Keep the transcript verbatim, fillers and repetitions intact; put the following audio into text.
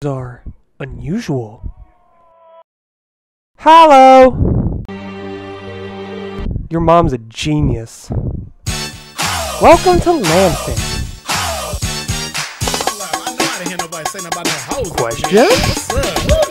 are unusual. Hello! Your mom's a genius. Welcome to Lansing. I know I didn't hear nobody say nothing about that house. Question?